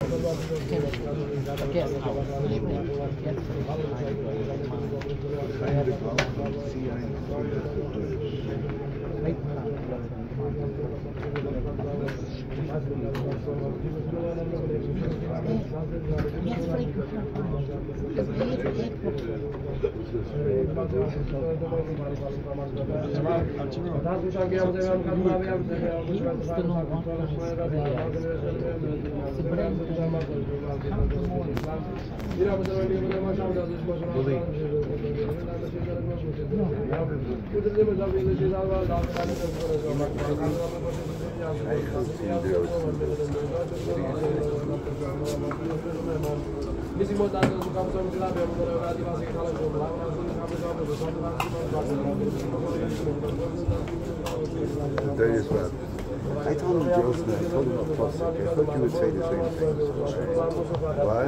I told him Joseph, I told him about Plus. I thought you would say the same thing. Why?